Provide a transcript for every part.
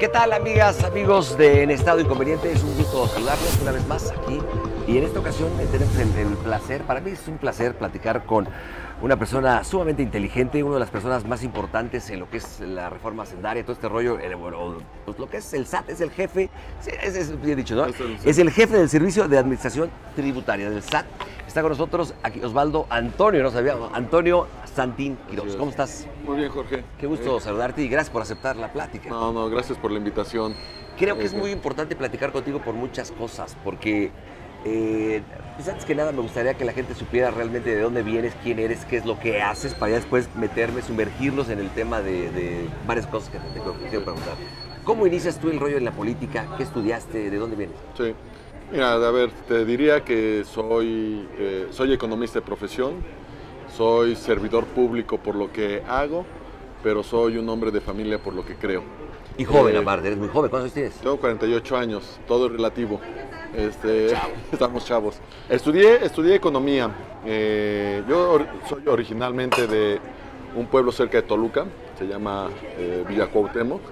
¿Qué tal, amigas, amigos de En Estado Inconveniente? Es un gusto saludarlos una vez más aquí. Y en esta ocasión tenemos el placer, para mí es un placer platicar con una persona sumamente inteligente, una de las personas más importantes en lo que es la reforma hacendaria, todo este rollo, bueno, pues lo que es el SAT, es el jefe, es bien dicho, ¿no? Es el jefe del Servicio de Administración Tributaria del SAT. Está con nosotros aquí Osvaldo Antonio, no sabíamos, Antonio Santín Quirós. ¿Cómo estás? Muy bien, Jorge. Qué gusto saludarte y gracias por aceptar la plática. No, gracias por la invitación. Creo que es muy importante platicar contigo por muchas cosas, porque pues antes que nada me gustaría que la gente supiera realmente de dónde vienes, quién eres, qué es lo que haces, para ya después meterme, sumergirlos en el tema de varias cosas que te quiero preguntar. ¿Cómo inicias tú el rollo en la política? ¿Qué estudiaste? ¿De dónde vienes? Sí. Mira, a ver, te diría que soy economista de profesión, soy servidor público por lo que hago, pero soy un hombre de familia por lo que creo. Y joven, aparte, eres muy joven. ¿Cuántos años tienes? Tengo 48 años, todo es relativo. Estamos chavos. Estudié economía. Yo soy originalmente de un pueblo cerca de Toluca, se llama Villa Cuauhtémoc.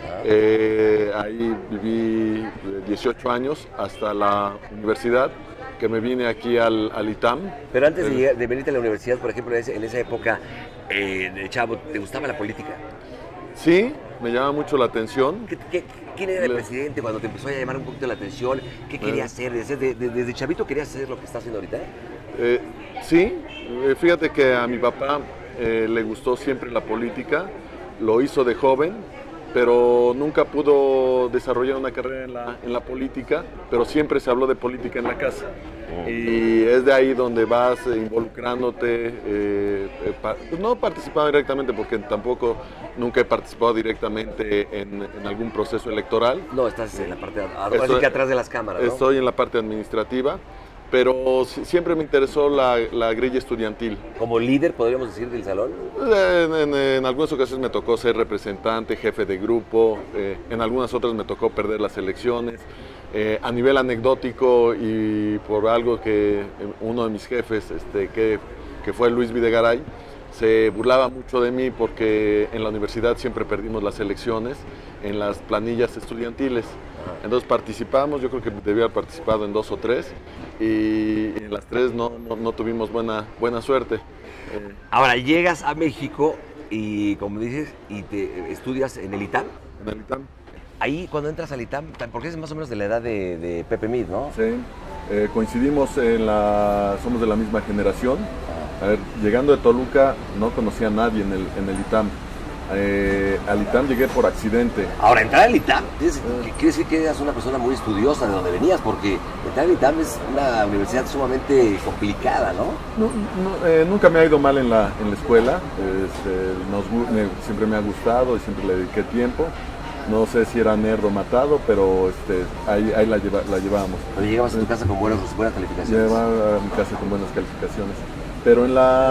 Ahí viví 18 años hasta la universidad, que me vine aquí al ITAM. Pero antes de venirte a la universidad, por ejemplo, en esa época de chavo, ¿te gustaba la política? Sí, me llama mucho la atención. ¿Quién era el presidente cuando te empezó a llamar un poquito la atención? ¿Qué querías hacer? ¿Desde chavito querías hacer lo que estás haciendo ahorita? Sí, fíjate que a mi papá le gustó siempre la política, lo hizo de joven, pero nunca pudo desarrollar una carrera en la política, pero siempre se habló de política en la casa. Y es de ahí donde vas involucrándote, no participando directamente, porque tampoco nunca he participado directamente en algún proceso electoral. No, estás en la parte atrás de las cámaras, ¿no? Estoy en la parte administrativa, pero siempre me interesó la grilla estudiantil. ¿Como líder, podríamos decir, del salón? En algunas ocasiones me tocó ser representante, jefe de grupo, en algunas otras me tocó perder las elecciones. A nivel anecdótico y por algo que uno de mis jefes, que fue Luis Videgaray, se burlaba mucho de mí porque en la universidad siempre perdimos las elecciones en las planillas estudiantiles. Entonces participamos, yo creo que debía haber participado en 2 o 3 y en las 3 no tuvimos buena suerte. Ahora llegas a México y, como dices, y te estudias en el ITAM. En el ITAM. Ahí cuando entras al ITAM, porque es más o menos de la edad de Pepe Mid, ¿no? Sí, coincidimos somos de la misma generación. A ver, llegando de Toluca no conocía a nadie en el ITAM. Al ITAM llegué por accidente. Ahora, entrar al ITAM quiere decir que eras una persona muy estudiosa de donde venías, porque entrar al ITAM es una universidad sumamente complicada, ¿no? Nunca me ha ido mal en la escuela. Siempre me ha gustado y siempre le dediqué tiempo. No sé si era nerd o matado, pero ahí la llevábamos. Pero llegabas a tu casa con buenas calificaciones. Llegaba a mi casa con buenas calificaciones. Pero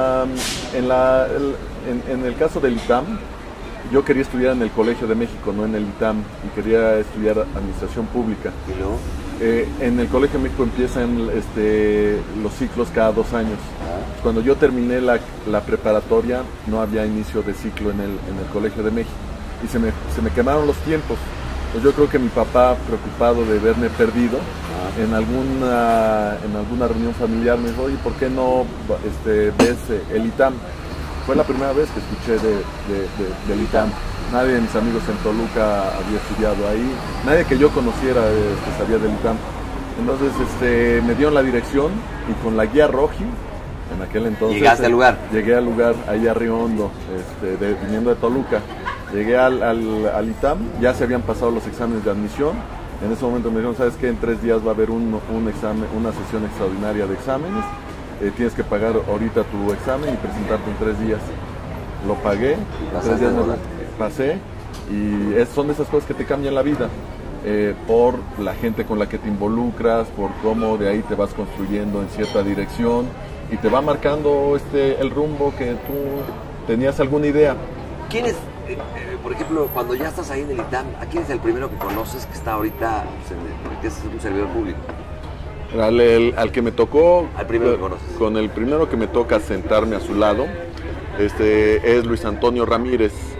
en el caso del ITAM, yo quería estudiar en el Colegio de México, no en el ITAM, y quería estudiar Administración Pública. ¿Y luego? En el Colegio de México empiezan los ciclos cada 2 años. Cuando yo terminé la preparatoria, no había inicio de ciclo en el Colegio de México. Y se me quemaron los tiempos. Pues yo creo que mi papá, preocupado de verme perdido, en alguna reunión familiar me dijo, oye, ¿por qué no ves el ITAM? Fue la primera vez que escuché del ITAM. Nadie de mis amigos en Toluca había estudiado ahí, nadie que yo conociera sabía del ITAM. Entonces me dieron la dirección y con la guía Roji, en aquel entonces... ¿Llegaste al lugar? Llegué al lugar, ahí a Riondo, viniendo de Toluca. Llegué al ITAM, ya se habían pasado los exámenes de admisión. En ese momento me dijeron, ¿sabes qué? En 3 días va a haber un examen, una sesión extraordinaria de exámenes. Tienes que pagar ahorita tu examen y presentarte en 3 días. Lo pagué, 3 días pasé y son de esas cosas que te cambian la vida. Por la gente con la que te involucras, por cómo de ahí te vas construyendo en cierta dirección y te va marcando el rumbo que tú tenías alguna idea. ¿Quién es, por ejemplo, cuando ya estás ahí en el ITAM, a quién es el primero que conoces que está ahorita, que es un servidor público? Al que me tocó, al primero que conoces. Con el primero que me toca sentarme a su lado, es Luis Antonio Ramírez.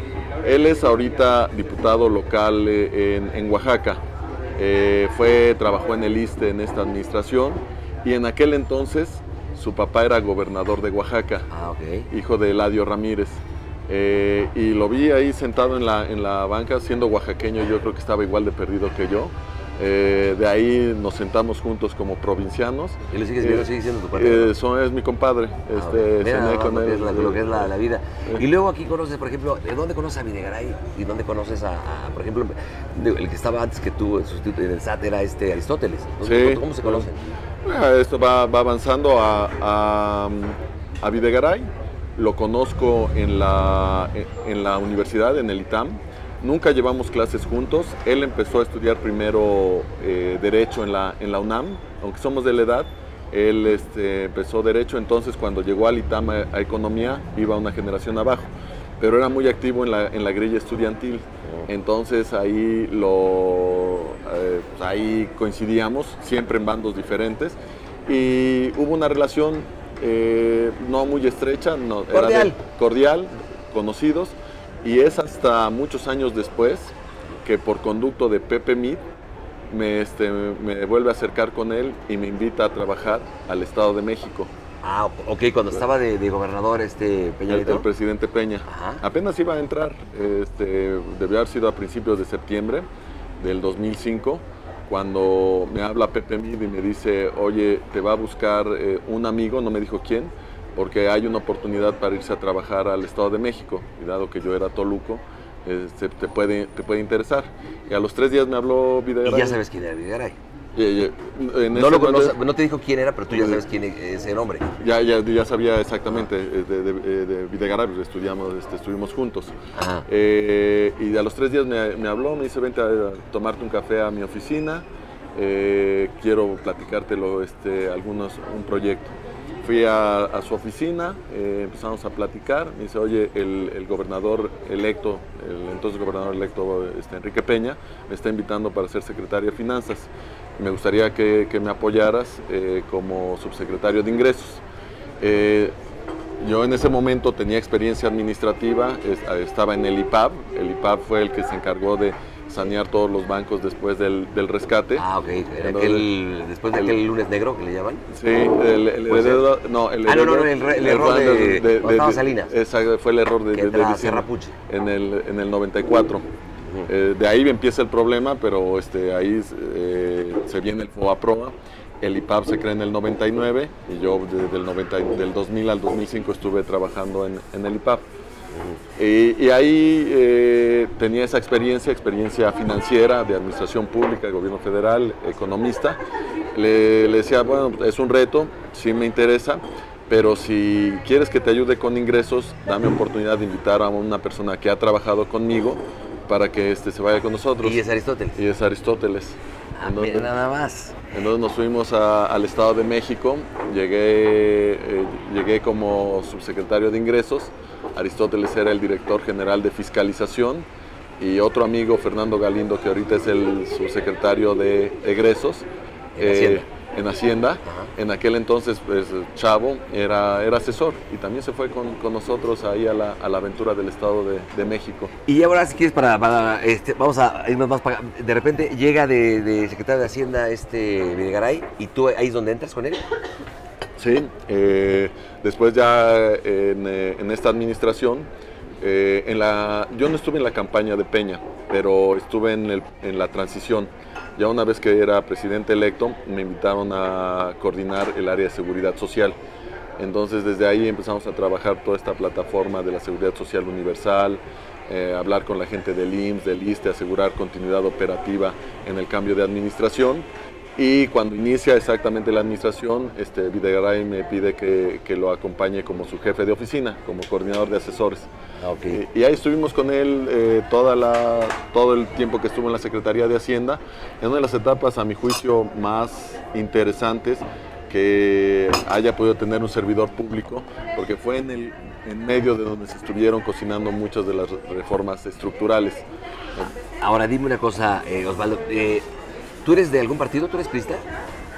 Él es ahorita diputado local en Oaxaca. Trabajó en el ISSSTE en esta administración y en aquel entonces su papá era gobernador de Oaxaca, hijo de Eladio Ramírez. Y lo vi ahí sentado en la banca, siendo oaxaqueño, yo creo que estaba igual de perdido que yo. De ahí nos sentamos juntos como provincianos. ¿Y lo sigues viendo? ¿Sigue siendo tu padre? Es mi compadre. Mira, con él. Lo que es la vida. Y luego aquí conoces, por ejemplo, ¿de dónde conoces a Videgaray? ¿Y dónde conoces por ejemplo, el que estaba antes que tú, el sustituto en el SAT, era Aristóteles? Sí. ¿Cómo se conocen? Esto va avanzando a Videgaray. Lo conozco en la universidad, en el ITAM. Nunca llevamos clases juntos. Él empezó a estudiar primero Derecho en la UNAM, aunque somos de la edad. Él empezó Derecho, entonces cuando llegó al ITAM a Economía iba una generación abajo, pero era muy activo en la grilla estudiantil. Entonces ahí, ahí coincidíamos, siempre en bandos diferentes, y hubo una relación no muy estrecha, cordial, conocidos. Y es hasta muchos años después que por conducto de Pepe Mit me vuelve a acercar con él y me invita a trabajar al Estado de México. Ah, ok, cuando estaba de gobernador Peña Nieto. El presidente Peña. Ajá. Apenas iba a entrar, debió haber sido a principios de septiembre del 2005, cuando me habla Pepe Mit y me dice, oye, te va a buscar un amigo, no me dijo quién, porque hay una oportunidad para irse a trabajar al Estado de México, y dado que yo era toluco, te puede interesar. Y a los 3 días me habló Videgaray. ¿Y ya sabes quién era Videgaray? No lo conoce, no te dijo quién era, pero tú ya sabes quién es ese nombre. Ya sabía exactamente de Videgaray, pues estuvimos juntos. Y a los 3 días me habló, me dice, vente a tomarte un café a mi oficina, quiero platicártelo, un proyecto. Fui a su oficina, empezamos a platicar, me dice, oye, el gobernador electo, el entonces gobernador electo Enrique Peña, me está invitando para ser secretario de Finanzas. Me gustaría que me apoyaras como subsecretario de Ingresos. Yo en ese momento tenía experiencia administrativa, estaba en el IPAB. El IPAB fue el que se encargó de sanear todos los bancos después del rescate. Ah, ok. Después de aquel lunes negro que le llaman. Sí, el error de Salinas. Fue el error de Serrapuche. En el 94. De ahí empieza el problema, pero ahí se viene el FOBAPROA. El IPAB se crea en el 99 y yo del 2000 al 2005 estuve trabajando en el IPAB. Y ahí tenía esa experiencia financiera, de administración pública, de gobierno federal, economista. Le decía, bueno, es un reto, sí me interesa, pero si quieres que te ayude con ingresos, dame oportunidad de invitar a una persona que ha trabajado conmigo para que se vaya con nosotros. ¿Y es Aristóteles? Y es Aristóteles. Entonces, nada más. Entonces nos fuimos al Estado de México, llegué como subsecretario de Ingresos. Aristóteles era el director general de fiscalización y otro amigo, Fernando Galindo, que ahorita es el subsecretario de egresos en Hacienda. En aquel entonces, pues, chavo, era asesor y también se fue con nosotros ahí a la aventura del Estado de México. Y ahora, si quieres, vamos a irnos más para acá. De repente llega de secretario de Hacienda Videgaray, y tú ahí es donde entras con él. Sí, después ya en esta administración, yo no estuve en la campaña de Peña, pero estuve en la transición. Ya una vez que era presidente electo, me invitaron a coordinar el área de seguridad social. Entonces desde ahí empezamos a trabajar toda esta plataforma de la seguridad social universal, hablar con la gente del IMSS, del ISSSTE, asegurar continuidad operativa en el cambio de administración. Y cuando inicia exactamente la administración, Videgaray me pide que lo acompañe como su jefe de oficina, como coordinador de asesores. Okay. Y ahí estuvimos con él todo el tiempo que estuvo en la Secretaría de Hacienda, en una de las etapas, a mi juicio, más interesantes que haya podido tener un servidor público, porque fue en medio de donde se estuvieron cocinando muchas de las reformas estructurales. Ahora dime una cosa, Osvaldo. ¿Tú eres de algún partido? ¿Tú eres priista?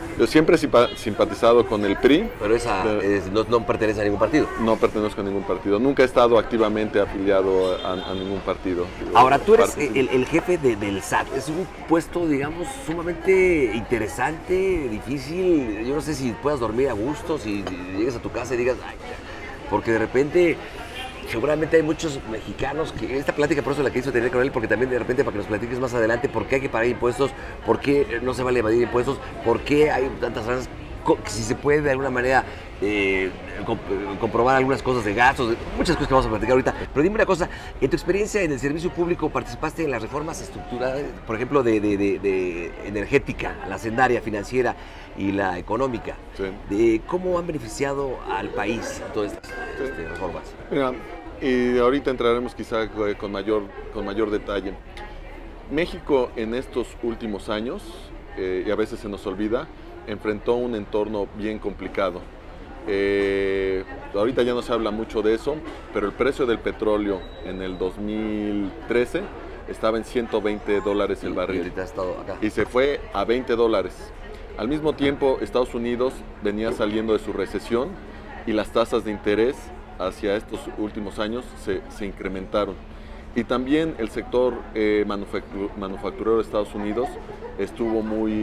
Yo siempre he simpatizado con el PRI. Pero no pertenece a ningún partido. No pertenezco a ningún partido. Nunca he estado activamente afiliado a ningún partido. Ahora, tú eres el jefe del SAT. Es un puesto, digamos, sumamente interesante, difícil. Yo no sé si puedas dormir a gusto, si llegas a tu casa y digas, ay, porque de repente... Seguramente hay muchos mexicanos que esta plática, por eso la quiso tener con él, porque también de repente para que nos platiques más adelante por qué hay que pagar impuestos, por qué no se vale evadir impuestos, por qué hay tantas razones, si se puede de alguna manera comprobar algunas cosas de gastos, muchas cosas que vamos a platicar ahorita. Pero dime una cosa, en tu experiencia en el servicio público, ¿participaste en las reformas estructurales, por ejemplo, de energética, la hacendaria, financiera y la económica? Sí. ¿Cómo han beneficiado al país todas estas reformas? Mira, y ahorita entraremos quizá con mayor detalle. México en estos últimos años, y a veces se nos olvida, enfrentó un entorno bien complicado. Ahorita ya no se habla mucho de eso, pero el precio del petróleo en el 2013 estaba en $120 el barril. Y ahorita ha estado acá. Y se fue a $20. Al mismo tiempo, Estados Unidos venía saliendo de su recesión y las tasas de interés hacia estos últimos años se incrementaron. Y también el sector manufacturero de Estados Unidos estuvo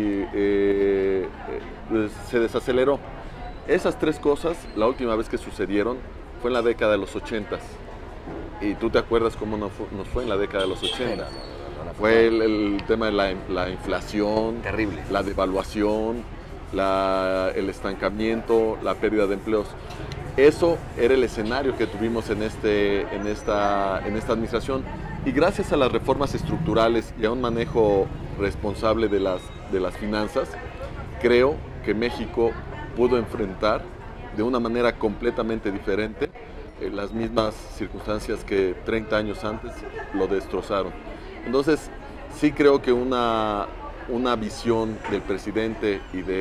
se desaceleró. Esas tres cosas, la última vez que sucedieron fue en la década de los 80s. Y tú te acuerdas cómo nos fue en la década de los 80. Fue el tema de la inflación, terrible, la devaluación, el estancamiento, la pérdida de empleos. Eso era el escenario que tuvimos en esta administración, y gracias a las reformas estructurales y a un manejo responsable de las finanzas, creo que México pudo enfrentar de una manera completamente diferente las mismas circunstancias que 30 años antes lo destrozaron. Entonces, sí creo que una visión del presidente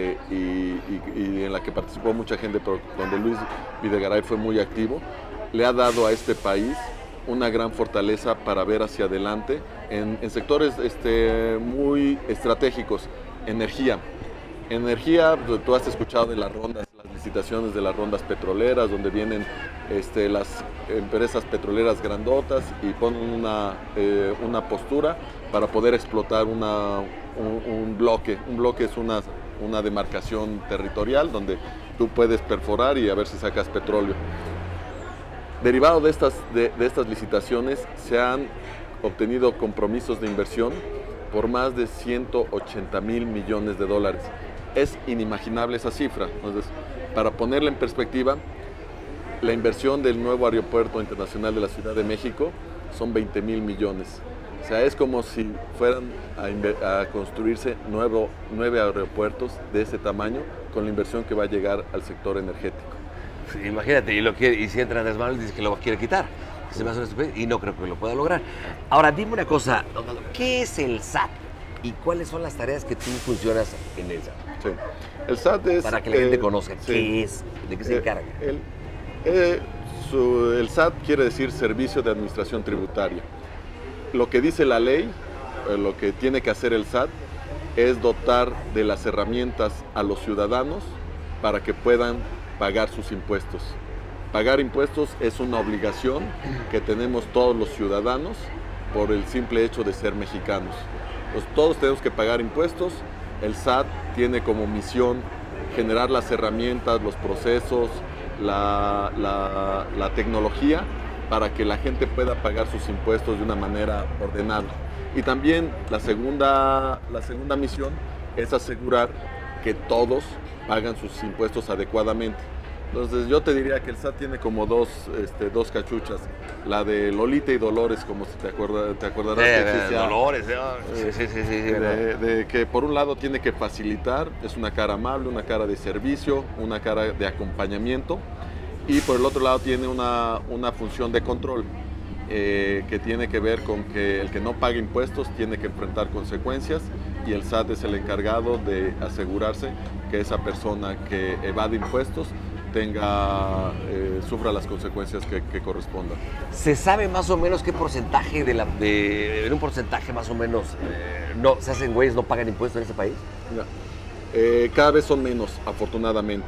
y en la que participó mucha gente, pero donde Luis Videgaray fue muy activo, le ha dado a este país una gran fortaleza para ver hacia adelante en sectores muy estratégicos. Energía, tú has escuchado de las licitaciones de las rondas petroleras, donde vienen las empresas petroleras grandotas y ponen una postura para poder explotar un bloque. Un bloque es una demarcación territorial donde tú puedes perforar y a ver si sacas petróleo. Derivado de estas licitaciones se han obtenido compromisos de inversión por más de 180,000 millones de dólares. Es inimaginable esa cifra. Entonces, para ponerla en perspectiva, la inversión del nuevo aeropuerto internacional de la Ciudad de México son 20,000 millones. O sea, es como si fueran a construirse 9 aeropuertos de ese tamaño con la inversión que va a llegar al sector energético. Sí, imagínate, y si entra Andrés Manuel dice que lo quiere quitar, se me hace una estupidez, y no creo que lo pueda lograr. Ahora, dime una cosa, ¿qué es el SAT y cuáles son las tareas que tú funcionas en el SAT? Sí. El SAT es... Para que la gente conozca, sí, ¿qué es? ¿De qué se encarga? El SAT quiere decir Servicio de Administración Tributaria. Lo que dice la ley, lo que tiene que hacer el SAT es dotar de las herramientas a los ciudadanos para que puedan pagar sus impuestos. Pagar impuestos es una obligación que tenemos todos los ciudadanos por el simple hecho de ser mexicanos. Pues todos tenemos que pagar impuestos. El SAT tiene como misión generar las herramientas, los procesos, la tecnología para que la gente pueda pagar sus impuestos de una manera ordenada. Y también la segunda misión es asegurar que todos pagan sus impuestos adecuadamente. Entonces yo te diría que el SAT tiene como dos cachuchas, la de Lolita y Dolores, como si te acordarás que existía, Dolores, sí. De que por un lado tiene que facilitar, es una cara amable, una cara de servicio, una cara de acompañamiento, y por el otro lado tiene una función de control, que tiene que ver con que el que no paga impuestos tiene que enfrentar consecuencias, y el SAT es el encargado de asegurarse que esa persona que evade impuestos sufra las consecuencias que correspondan. ¿Se sabe más o menos qué porcentaje en un porcentaje más o menos no se hacen güeyes, no pagan impuestos en ese país? Mira, Cada vez son menos, afortunadamente.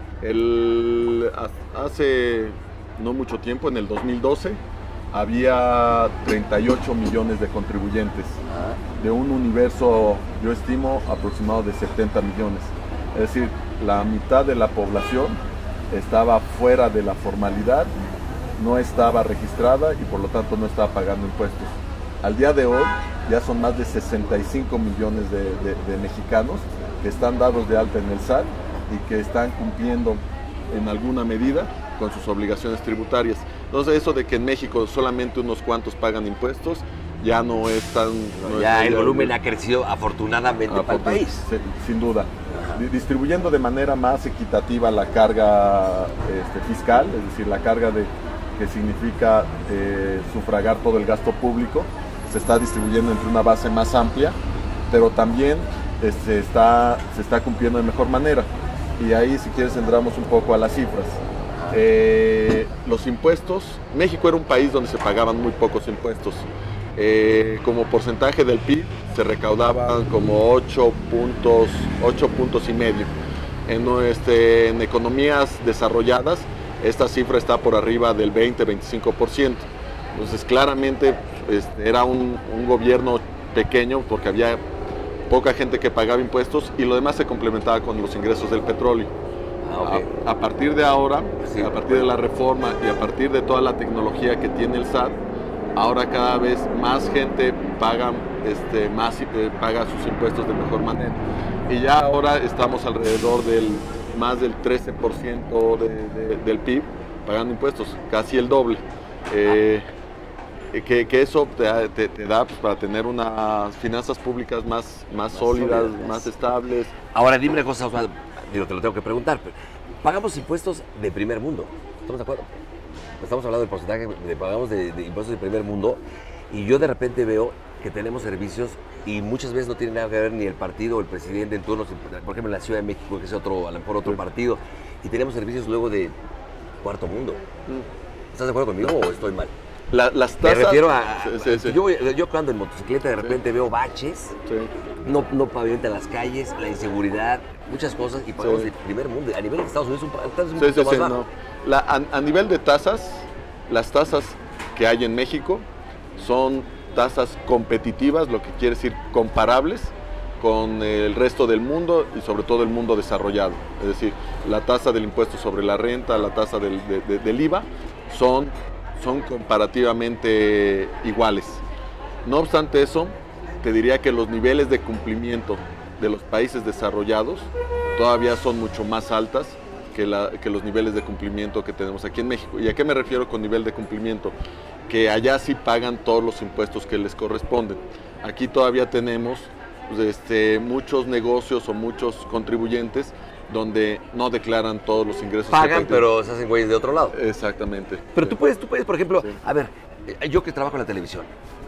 Hace no mucho tiempo, en el 2012, había 38 millones de contribuyentes, de un universo, yo estimo, aproximado de 70 millones. Es decir, la mitad de la población estaba fuera de la formalidad, no estaba registrada y por lo tanto no estaba pagando impuestos. Al día de hoy ya son más de 65 millones de mexicanos que están dados de alta en el SAT y que están cumpliendo en alguna medida con sus obligaciones tributarias. Entonces eso de que en México solamente unos cuantos pagan impuestos ya no es tan... el volumen ha crecido afortunadamente para el país. Sin duda. Distribuyendo de manera más equitativa la carga fiscal, es decir, la carga que significa sufragar todo el gasto público, se está distribuyendo entre una base más amplia, pero también se está cumpliendo de mejor manera. Y ahí, si quieres, entramos un poco a las cifras. Los impuestos, México era un país donde se pagaban muy pocos impuestos. Como porcentaje del PIB se recaudaban como 8 puntos y medio. En economías desarrolladas esta cifra está por arriba del 20-25%. Entonces claramente era un gobierno pequeño porque había poca gente que pagaba impuestos y lo demás se complementaba con los ingresos del petróleo. A partir de ahora, sí, a partir de la reforma y a partir de toda la tecnología que tiene el SAT, ahora cada vez más gente paga sus impuestos de mejor manera. Y ya ahora estamos alrededor del más del 13% del PIB pagando impuestos, casi el doble. Que eso te da pues, para tener unas finanzas públicas más sólidas, más estables. Ahora dime una cosa, Osvaldo, digo, te lo tengo que preguntar, pero pagamos impuestos de primer mundo, ¿estamos de acuerdo? Estamos hablando del porcentaje de pagamos de impuestos de primer mundo y yo de repente veo que tenemos servicios y muchas veces no tiene nada que ver ni el partido o el presidente en turno, por ejemplo en la Ciudad de México, que es a lo mejor otro partido, y tenemos servicios luego de cuarto mundo. ¿Estás de acuerdo conmigo o estoy mal? Las tasas... Me refiero a... Sí. Yo cuando en motocicleta de repente veo baches, no pavimentan las calles, la inseguridad, muchas cosas, y pagamos de primer mundo. A nivel de Estados Unidos un poquito más bajo. No. A nivel de tasas, las tasas que hay en México son tasas competitivas, lo que quiere decir comparables con el resto del mundo y sobre todo el mundo desarrollado. Es decir, la tasa del impuesto sobre la renta, la tasa del IVA son comparativamente iguales. No obstante eso, te diría que los niveles de cumplimiento de los países desarrollados todavía son mucho más altas que los niveles de cumplimiento que tenemos aquí en México. ¿Y a qué me refiero con nivel de cumplimiento? Que allá sí pagan todos los impuestos que les corresponden. Aquí todavía tenemos muchos negocios o muchos contribuyentes donde no declaran todos los ingresos. Pagan, pero se hacen güeyes de otro lado. Exactamente. Pero tú puedes, por ejemplo, a ver, yo que trabajo en la televisión,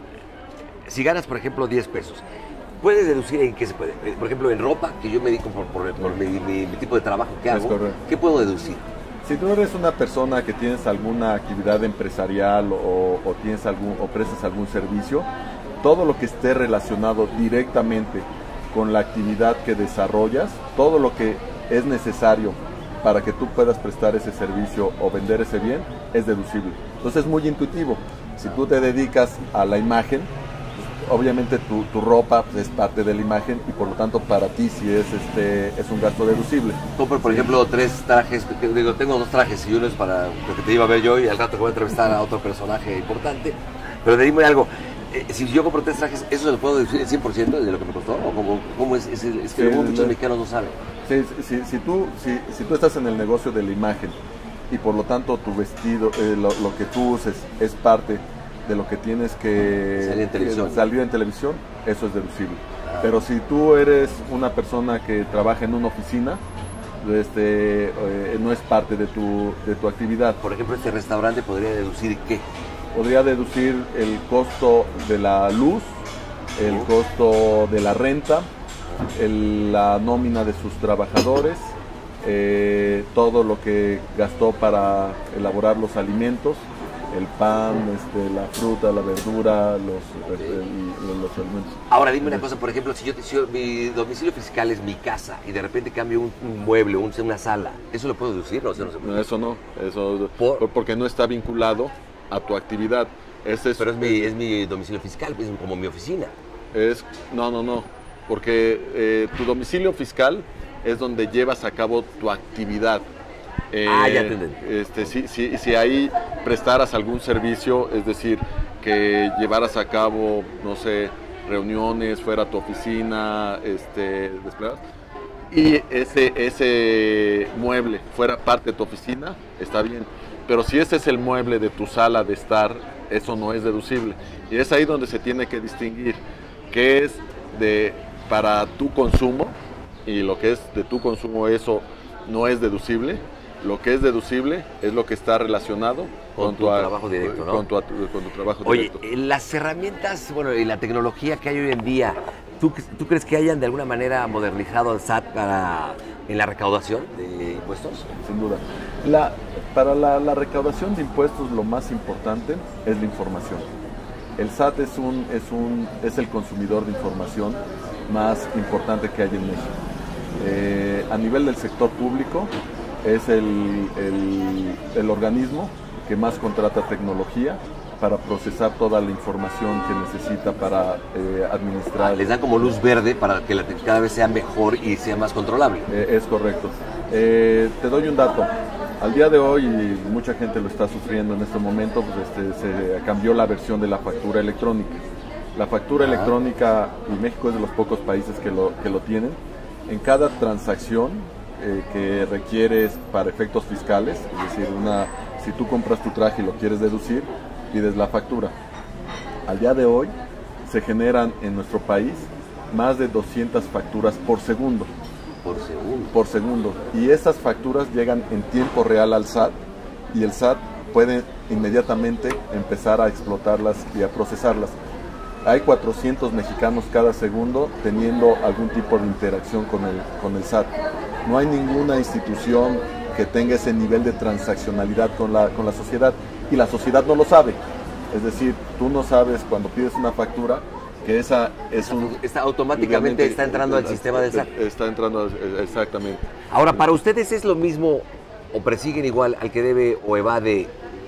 si ganas, por ejemplo, 10 pesos, ¿puedes deducir en qué se puede? Por ejemplo, en ropa, que yo me dedico por mi tipo de trabajo que hago, ¿qué puedo deducir? Si tú eres una persona que tienes alguna actividad empresarial o prestas algún servicio, todo lo que esté relacionado directamente con la actividad que desarrollas, todo lo que es necesario para que tú puedas prestar ese servicio o vender ese bien, es deducible. Entonces es muy intuitivo. Si tú te dedicas a la imagen, obviamente tu ropa es parte de la imagen y por lo tanto para ti sí es un gasto deducible. Compro, por ejemplo, 3 trajes, tengo 2 trajes y uno es para lo que te iba a ver yo y al rato voy a entrevistar a otro personaje importante. Pero dime algo, si yo compro 3 trajes, ¿eso se lo puedo deducir el 100% de lo que me costó? ¿O cómo es que luego muchos mexicanos no saben? Si tú estás en el negocio de la imagen y por lo tanto tu vestido, lo que tú uses es parte de lo que tienes que salir en televisión, eso es deducible. Pero si tú eres una persona que trabaja en una oficina, no es parte de tu actividad. Por ejemplo, este restaurante podría deducir ¿qué? Podría deducir el costo de la luz, el costo de la renta, la nómina de sus trabajadores, todo lo que gastó para elaborar los alimentos, el pan, la fruta, la verdura, los alimentos. Ahora dime una cosa, por ejemplo, si mi domicilio fiscal es mi casa y de repente cambio un mueble, una sala, ¿eso lo puedo deducir? No, no, eso no, porque no está vinculado a tu actividad. Pero es mi domicilio fiscal, es como mi oficina. No, porque tu domicilio fiscal es donde llevas a cabo tu actividad. Ya te entendí. Si ahí prestaras algún servicio, es decir, que llevaras a cabo, no sé, reuniones, fuera a tu oficina, desplegadas, y ese mueble fuera parte de tu oficina, está bien. Pero si ese es el mueble de tu sala de estar, eso no es deducible. Y es ahí donde se tiene que distinguir qué es para tu consumo, y lo que es de tu consumo, eso no es deducible. Lo que es deducible es lo que está relacionado con tu trabajo directo, ¿no? Con tu trabajo directo. Oye, las herramientas, y la tecnología que hay hoy en día, ¿tú crees que hayan de alguna manera modernizado al SAT en la recaudación de impuestos? Sin duda. Para la recaudación de impuestos, lo más importante es la información. El SAT es el consumidor de información más importante que hay en México. A nivel del sector público, es el organismo que más contrata tecnología para procesar toda la información que necesita para administrar. Les dan como luz verde para que cada vez sea mejor y sea más controlable. Es correcto. Te doy un dato. Al día de hoy, y mucha gente lo está sufriendo en este momento, pues se cambió la versión de la factura electrónica. La factura electrónica, y México es de los pocos países que lo tienen, en cada transacción que requieres para efectos fiscales, es decir, si tú compras tu traje y lo quieres deducir, pides la factura. Al día de hoy se generan en nuestro país más de 200 facturas por segundo. Por segundo. Y esas facturas llegan en tiempo real al SAT, y el SAT puede inmediatamente empezar a explotarlas y a procesarlas. Hay 400 mexicanos cada segundo teniendo algún tipo de interacción con el SAT. No hay ninguna institución que tenga ese nivel de transaccionalidad con la sociedad, y la sociedad no lo sabe. Es decir, tú no sabes cuando pides una factura que esa es automáticamente está entrando al sistema del SAT. Está entrando, exactamente. Ahora, ¿para ustedes es lo mismo o persiguen igual al que debe o evade,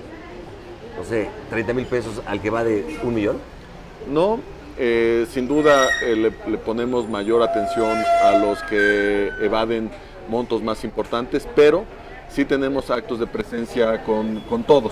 no sé, 30,000 pesos al que evade 1 millón? No, sin duda le ponemos mayor atención a los que evaden montos más importantes, pero sí tenemos actos de presencia con todos.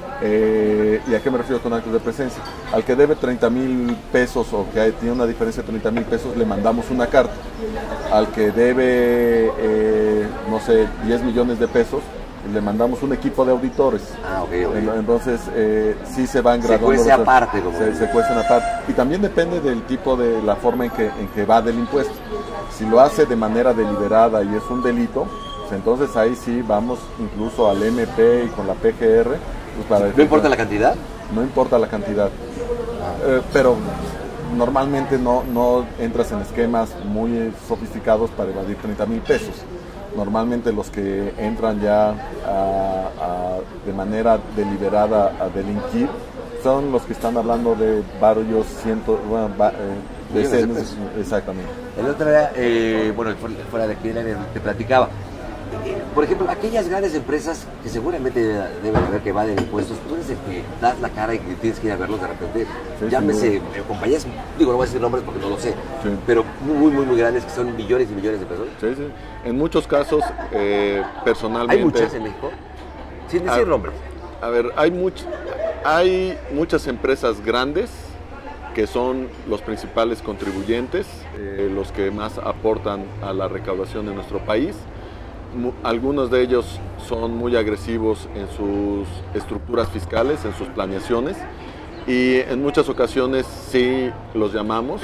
¿Y a qué me refiero con actos de presencia? Al que debe 30,000 pesos o que tiene una diferencia de 30,000 pesos, le mandamos una carta. Al que debe, no sé, 10 millones de pesos, le mandamos un equipo de auditores. Okay. Entonces, sí se van graduando. Se cuece aparte. Se cuecen aparte. Y también depende del tipo de la forma en que evade el impuesto. Si lo hace de manera deliberada y es un delito, pues entonces ahí sí vamos incluso al MP y con la PGR. Pues ¿No importa la cantidad? No importa la cantidad. Pero normalmente no entras en esquemas muy sofisticados para evadir 30,000 pesos. Normalmente los que entran ya de manera deliberada a delinquir son los que están hablando de varios cientos, decenas. Exactamente. El otro día, fuera de aquí te platicaba. Por ejemplo, aquellas grandes empresas que seguramente deben haber que evaden impuestos, tú eres el que das la cara y que tienes que ir a verlos de repente. Sí, llámese compañías, no voy a decir nombres porque no lo sé, sí, pero muy grandes que son millones y millones de pesos. Sí. En muchos casos, personalmente... ¿Hay muchas en México? Sin decir nombres. A ver, hay muchas empresas grandes que son los principales contribuyentes, los que más aportan a la recaudación de nuestro país. Algunos de ellos son muy agresivos en sus estructuras fiscales, en sus planeaciones, y en muchas ocasiones sí los llamamos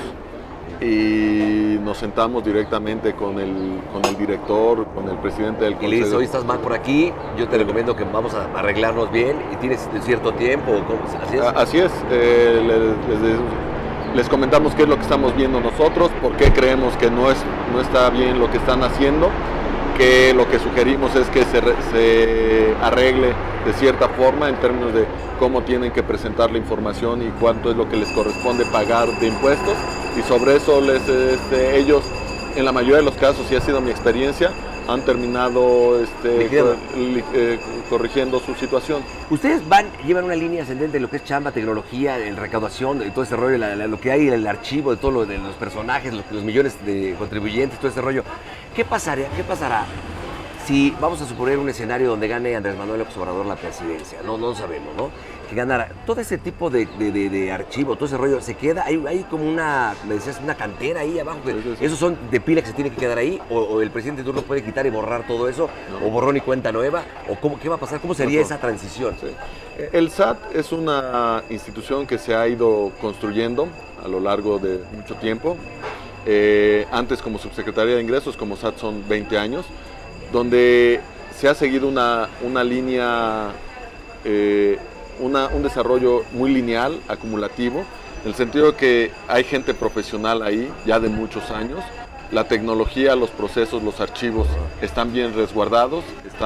y nos sentamos directamente con el director, con el presidente del consejo. Y le dices, hoy estás mal por aquí, yo te recomiendo que vamos a arreglarnos bien y tienes cierto tiempo. Así es. Les comentamos qué es lo que estamos viendo nosotros, por qué creemos que no está bien lo que están haciendo, que lo que sugerimos es que se arregle de cierta forma en términos de cómo tienen que presentar la información y cuánto es lo que les corresponde pagar de impuestos, y sobre eso ellos, en la mayoría de los casos, y ha sido mi experiencia, han terminado corrigiendo su situación. Ustedes llevan una línea ascendente en lo que es chamba, tecnología, en recaudación, y todo ese rollo, lo que hay en el archivo, de todo lo de los personajes, los millones de contribuyentes, todo ese rollo. ¿Qué pasará si vamos a suponer un escenario donde gane Andrés Manuel López Obrador la presidencia? No lo sabemos, ¿no? Que ganara todo ese tipo de archivo, todo ese rollo, se queda, hay como me decías, una cantera ahí abajo, que esos son de pila que se tiene que quedar ahí, o el presidente tú lo puede quitar y borrar todo eso, o borrón y cuenta nueva, o qué va a pasar, cómo sería esa transición. Sí. El SAT es una institución que se ha ido construyendo a lo largo de mucho tiempo. Antes como Subsecretaría de Ingresos, como SAT son 20 años, donde se ha seguido una línea, un desarrollo muy lineal, acumulativo, en el sentido de que hay gente profesional ahí ya de muchos años. La tecnología, los procesos, los archivos están bien resguardados,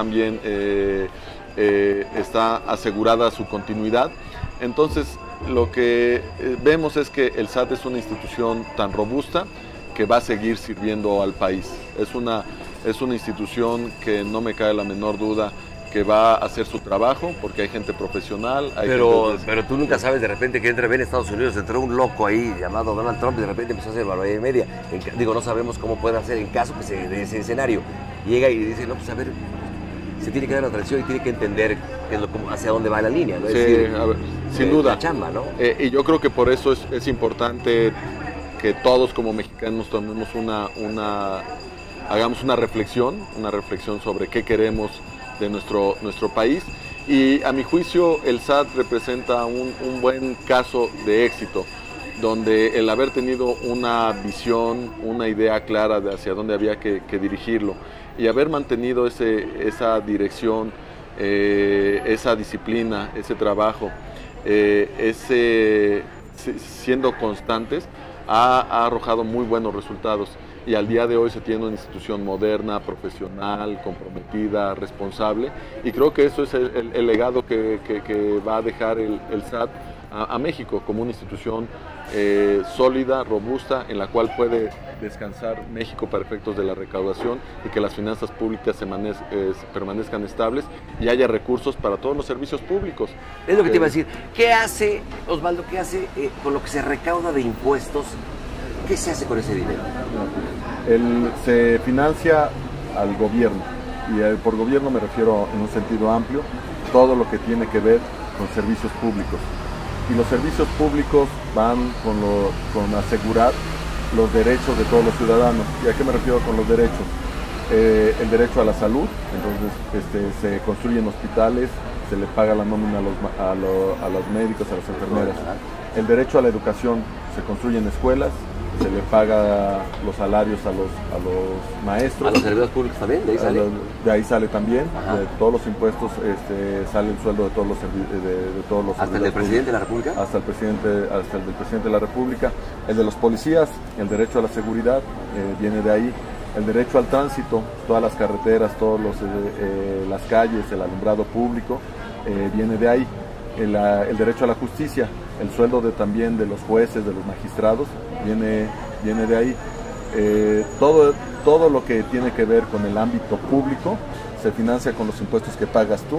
está asegurada su continuidad. Entonces, lo que vemos es que el SAT es una institución tan robusta que va a seguir sirviendo al país. Es una institución que no me cabe la menor duda que va a hacer su trabajo, porque hay gente profesional. Pero tú nunca sabes, de repente que en Estados Unidos entró un loco ahí llamado Donald Trump y de repente empezó a hacer barbaridad y media. No sabemos cómo puede hacer en caso que de ese escenario. Llega y dice, no, pues a ver, se tiene que dar la transición y tiene que entender hacia dónde va la línea, ¿no? Sí, a ver, sin duda. La chamba, ¿no? Y yo creo que por eso es importante que todos como mexicanos tomemos hagamos una reflexión sobre qué queremos de nuestro país, y a mi juicio el SAT representa un buen caso de éxito, donde el haber tenido una visión, una idea clara de hacia dónde había que dirigirlo, y haber mantenido esa dirección, esa disciplina, ese trabajo, siendo constantes, ha arrojado muy buenos resultados. Y al día de hoy se tiene una institución moderna, profesional, comprometida, responsable, y creo que eso es el legado que va a dejar el SAT a México, como una institución sólida, robusta, en la cual puede descansar México para efectos de la recaudación, y que las finanzas públicas permanezcan estables y haya recursos para todos los servicios públicos. Es lo que te iba a decir. ¿Qué hace, Osvaldo, con lo que se recauda de impuestos? ¿Qué se hace con ese dinero? Se financia al gobierno, y por gobierno me refiero en un sentido amplio, todo lo que tiene que ver con servicios públicos. Y los servicios públicos van con asegurar los derechos de todos los ciudadanos. ¿Y a qué me refiero con los derechos? El derecho a la salud, entonces se construyen hospitales, se le paga la nómina a los médicos, a las enfermeras. El derecho a la educación, se construyen escuelas, se le paga los salarios a los maestros. ¿A los servidores públicos también? ¿De ahí sale? De ahí sale también. De todos los impuestos sale el sueldo de todos los servidores. ¿Hasta el del presidente de la República? Hasta el del presidente de la República. El de los policías, el derecho a la seguridad, viene de ahí. El derecho al tránsito, todas las carreteras, las calles, el alumbrado público, viene de ahí. El derecho a la justicia, el sueldo también de los jueces, de los magistrados, viene de ahí. Todo lo que tiene que ver con el ámbito público se financia con los impuestos que pagas tú,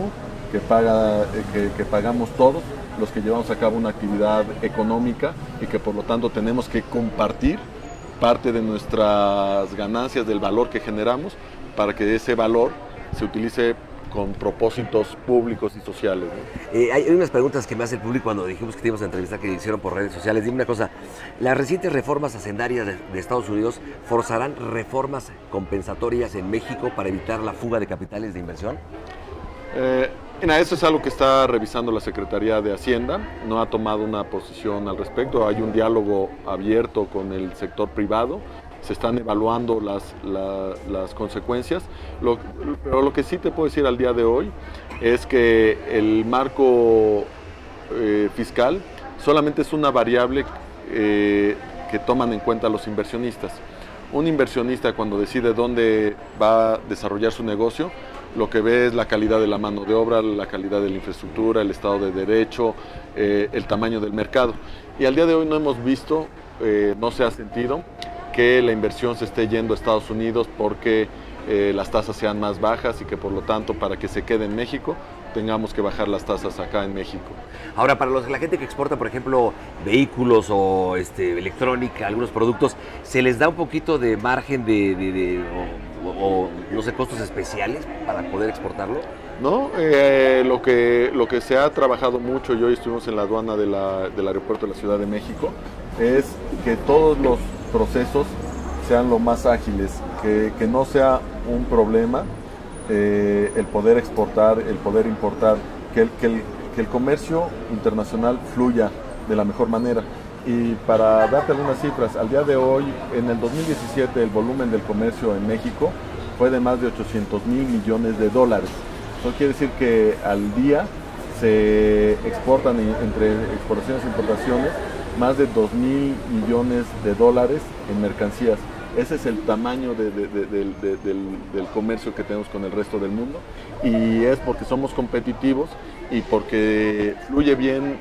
que pagamos todos los que llevamos a cabo una actividad económica, y que por lo tanto tenemos que compartir parte de nuestras ganancias, del valor que generamos, para que ese valor se utilice con propósitos públicos y sociales, ¿no? Hay unas preguntas que me hace el público cuando dijimos que te íbamos a entrevistar, que hicieron por redes sociales. Dime una cosa, ¿las recientes reformas hacendarias de Estados Unidos forzarán reformas compensatorias en México para evitar la fuga de capitales de inversión? Eso es algo que está revisando la Secretaría de Hacienda. No ha tomado una posición al respecto. Hay un diálogo abierto con el sector privado. Se están evaluando las consecuencias, pero lo que sí te puedo decir al día de hoy es que el marco fiscal solamente es una variable que toman en cuenta los inversionistas. un inversionista cuando decide dónde va a desarrollar su negocio, lo que ve es la calidad de la mano de obra, la calidad de la infraestructura, el Estado de Derecho, el tamaño del mercado. Y al día de hoy no hemos visto, no se ha sentido que la inversión se esté yendo a Estados Unidos porque las tasas sean más bajas y que por lo tanto para que se quede en México tengamos que bajar las tasas acá en México. Ahora, para la gente que exporta, por ejemplo, vehículos o electrónica, algunos productos, ¿se les da un poquito de margen o no sé, costos especiales para poder exportarlo? No, lo que se ha trabajado mucho, y hoy estuvimos en la aduana del aeropuerto de la Ciudad de México, es que todos los procesos sean lo más ágiles, que no sea un problema el poder exportar, el poder importar, que el comercio internacional fluya de la mejor manera. Y para darte algunas cifras, al día de hoy, en el 2017, el volumen del comercio en México fue de más de 800 mil millones de dólares. Eso quiere decir que al día se exportan entre exportaciones e importaciones más de 2 mil millones de dólares en mercancías. Ese es el tamaño del comercio que tenemos con el resto del mundo, y es porque somos competitivos y porque fluye bien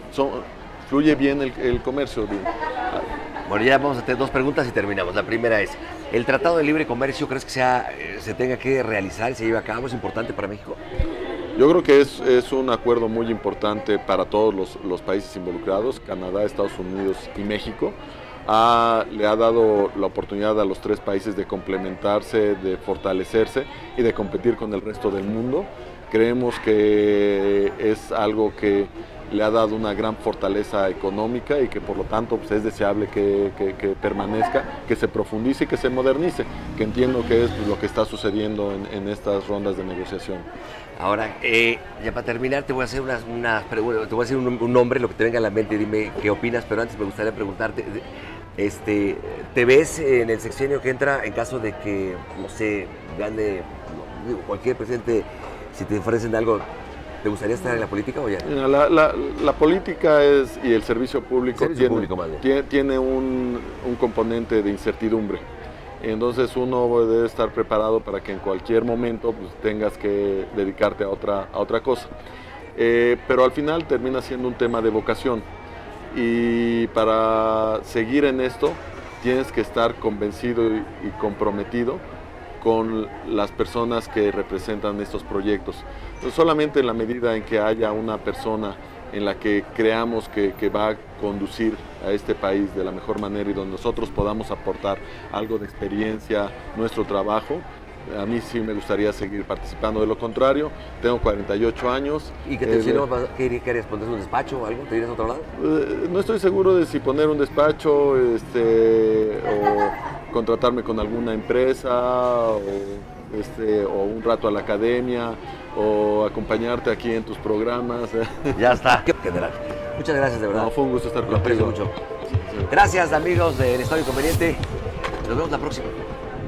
el comercio. Bueno, ya vamos a tener dos preguntas y terminamos. La primera es, ¿el Tratado de Libre Comercio crees que se tenga que realizar y se lleve a cabo? ¿Es importante para México? Yo creo que es un acuerdo muy importante para todos los países involucrados, Canadá, Estados Unidos y México. Le ha dado la oportunidad a los tres países de complementarse, de fortalecerse y de competir con el resto del mundo. Creemos que es algo que le ha dado una gran fortaleza económica y que por lo tanto pues, es deseable que permanezca, que se profundice y que se modernice, que entiendo que es pues, lo que está sucediendo en estas rondas de negociación. Ahora, ya para terminar, te voy a hacer unas preguntas, te voy a decir un nombre, lo que te venga a la mente, dime qué opinas, pero antes me gustaría preguntarte, ¿te ves en el sexenio que entra en caso de que, no sé, gane cualquier presidente, si te ofrecen algo, ¿te gustaría estar en la política o ya? La política y el servicio público, tiene un componente de incertidumbre. Entonces uno debe estar preparado para que en cualquier momento pues, tengas que dedicarte a otra cosa. Pero al final termina siendo un tema de vocación. Y para seguir en esto tienes que estar convencido y comprometido con las personas que representan estos proyectos. Entonces, solamente en la medida en que haya una persona en la que creamos que va a conducir a este país de la mejor manera y donde nosotros podamos aportar algo de experiencia, nuestro trabajo, a mí sí me gustaría seguir participando. De lo contrario, tengo 48 años. ¿Y qué harías? ¿Poner un despacho o algo? ¿Te irías a otro lado? No estoy seguro de si poner un despacho o contratarme con alguna empresa o un rato a la academia o acompañarte aquí en tus programas. Ya está. General. Muchas gracias, de verdad. No, fue un gusto estar contigo. Mucho. Gracias, amigos del Estado Inconveniente. Nos vemos la próxima.